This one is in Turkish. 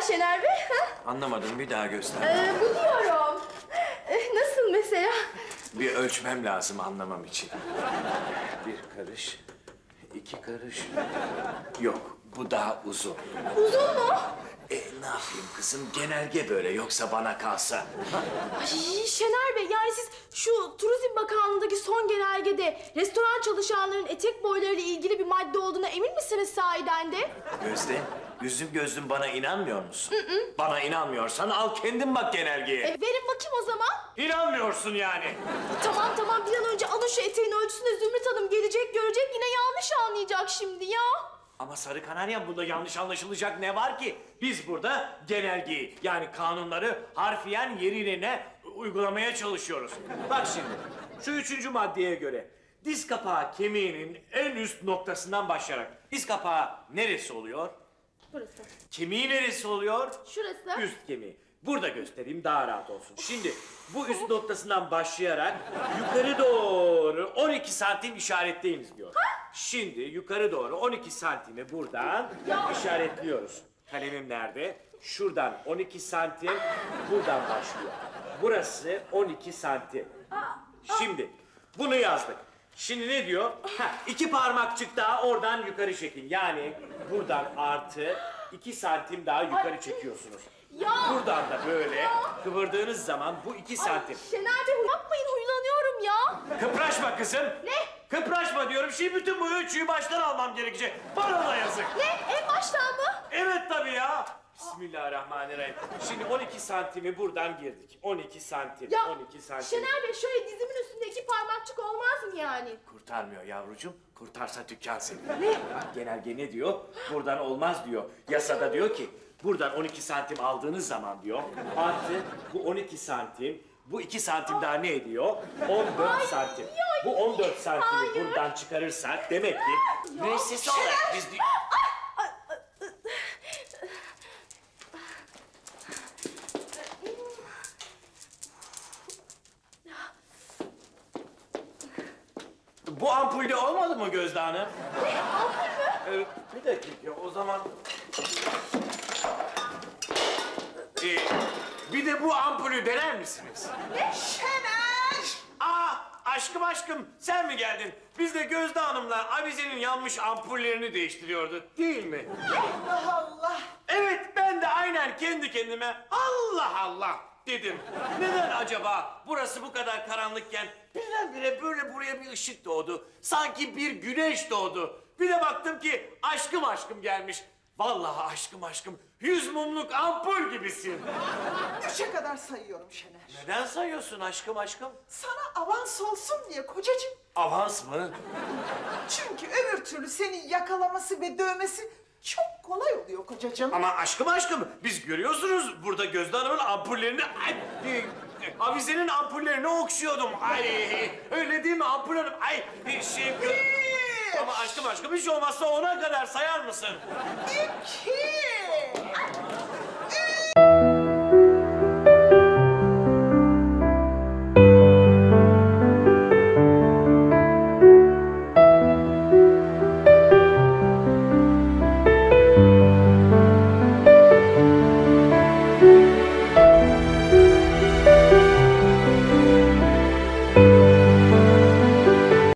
Şener Bey? Ha? Anlamadım, bir daha göster. Bu diyorum. Nasıl mesela? Bir ölçmem lazım anlamam için. Bir karış, iki karış. Yok, bu daha uzun. Uzun mu? Ne yapayım kızım, genelge böyle, yoksa bana kalsa. Ay Şener Bey, yani siz şu Turizm Bakanlığı'ndaki son genelgede restoran çalışanların etek boylarıyla ilgili bir madde olduğuna emin misiniz sahiden de? Gözde, yüzüm gözlüm bana inanmıyor musun? Bana inanmıyorsan al kendin bak genelgeye. Verin bakayım o zaman. İnanmıyorsun yani. Tamam, bir an önce alın şu eteğin ölçüsünü, Zümrüt Hanım gelecek, görecek, yine yanlış anlayacak şimdi ya. Ama Sarı Kanarya, bunda yanlış anlaşılacak ne var ki? Biz burada genelgeyi, yani kanunları harfiyen yerine uygulamaya çalışıyoruz. Bak şimdi, şu 3. maddeye göre diz kapağı kemiğinin en üst noktasından başlayarak diz kapağı neresi oluyor? Burası. Kemiği neresi oluyor? Şurası. Üst kemiği. Burada göstereyim daha rahat olsun. Şimdi bu üst noktasından başlayarak yukarı doğru 12 santim işaretleyiniz diyor. Şimdi yukarı doğru 12 santimi buradan işaretliyoruz. Kalemim nerede? Şuradan 12 santim, buradan başlıyor. Burası 12 santim. Şimdi bunu yazdık. Şimdi ne diyor? 2 parmakçık daha oradan yukarı çekin. Yani buradan artı 2 santim daha yukarı çekiyorsunuz. Ya. Buradan da böyle kıvırdığınız zaman bu 2 santim. Şener Bey, yapmayın, huylanıyorum ya. Kıpraşma kızım. Ne? Kıpraşma diyorum. Şimdi bütün bu ölçüyü baştan almam gerekecek. Bana da yazık. Ne? En baştan mı? Evet tabii ya. Bismillahirrahmanirrahim. Şimdi 12 santimi buradan girdik. 12 santim, Ya 12 santim. Şener Bey, şöyle dizimin üstünde 2 parmakçık olmaz mı yani? Kurtarmıyor yavrucuğum. Kurtarsa dükkan senin. Ne? Bak genelge ne diyor? Buradan olmaz diyor. Yasada diyor ki buradan 12 santim aldığınız zaman diyor. Artı bu 12 santim, bu 2 santim daha ne ediyor? 14 santim. Bu 14 santimi buradan çıkarırsak demek ki müessese olarak biz... Bu ampulde olmadı mı Gözde Hanım? Ne? Ampul mü? Bir dakika, o zaman... bir de bu ampulü dener misiniz? Ne? Şener! Aşkım, sen mi geldin? Biz de Gözde Hanım'la avizenin yanmış ampullerini değiştiriyorduk, değil mi? Allah Allah! Evet, ben de aynen kendi kendime Allah Allah dedim. Neden acaba burası bu kadar karanlıkken birdenbire böyle buraya bir ışık doğdu. Sanki bir güneş doğdu. Bir de baktım ki aşkım gelmiş. Vallahi aşkım, 100 mumluk ampul gibisin. 3'e kadar sayıyorum Şener. Neden sayıyorsun aşkım? Sana avans olsun diye kocacığım. Avans mı? Çünkü öbür türlü seni yakalaması ve dövmesi çok kolay oluyor kocacığım. Ama aşkım, biz görüyorsunuz burada Gözde Hanım'ın ampullerini... avizenin ampullerini okşuyordum. Öyle değil mi ampul hanım? Ama aşkım hiç olmazsa 10'a kadar sayar mısın? 2